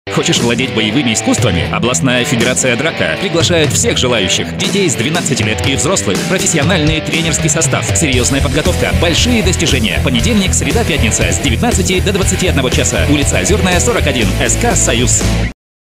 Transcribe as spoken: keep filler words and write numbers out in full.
Хочешь владеть боевыми искусствами? Областная федерация Драка приглашает всех желающих. Детей с двенадцати лет и взрослых. Профессиональный тренерский состав. Серьезная подготовка. Большие достижения. Понедельник, среда, пятница с девятнадцати до двадцати одного часа. Улица Озерная, сорок один. СК «Союз».